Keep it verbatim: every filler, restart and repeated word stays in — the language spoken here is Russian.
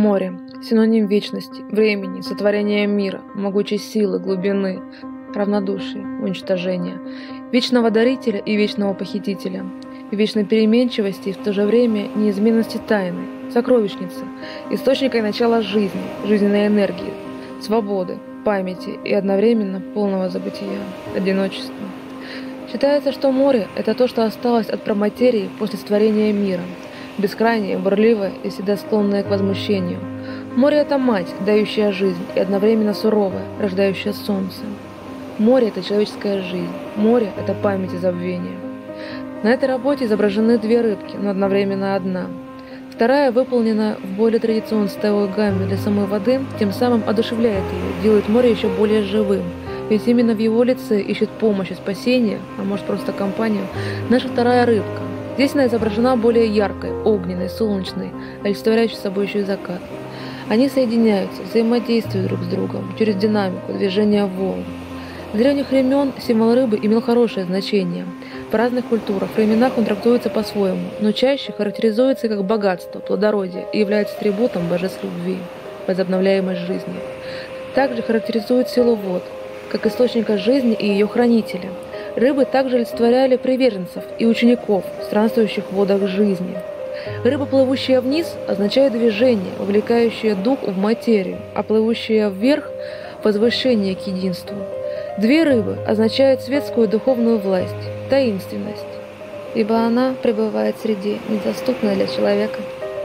Море – синоним вечности, времени, сотворения мира, могучей силы, глубины, равнодушия, уничтожения, вечного дарителя и вечного похитителя, вечной переменчивости и в то же время неизменности тайны, сокровищницы, источника и начала жизни, жизненной энергии, свободы, памяти и одновременно полного забытия, одиночества. Считается, что море – это то, что осталось от праматерии после сотворения мира, бескрайнее, бурливое и всегда склонное к возмущению. Море – это мать, дающая жизнь, и одновременно суровая, рождающая солнце. Море – это человеческая жизнь, море – это память и забвение. На этой работе изображены две рыбки, но одновременно одна. Вторая выполнена в более традиционной цветовой гамме для самой воды, тем самым одушевляет ее, делает море еще более живым. Ведь именно в его лице ищет помощь и спасение, а может просто компанию, наша вторая рыбка. Здесь она изображена более яркой, огненной, солнечной, олицетворяющей собой еще и закат. Они соединяются, взаимодействуют друг с другом через динамику, движение волн. С древних времен символ рыбы имел хорошее значение. В разных культурах, временах он трактуется по-своему, но чаще характеризуется как богатство, плодородие и является атрибутом божеств любви, возобновляемой жизни. Также характеризует силу вод, как источника жизни и ее хранителя. Рыбы также олицетворяли приверженцев и учеников, странствующих в водах жизни. Рыба, плывущая вниз, означает движение, вовлекающее дух в материю, а плывущая вверх – возвышение к единству. Две рыбы означают светскую духовную власть, таинственность, ибо она пребывает среди недоступной для человека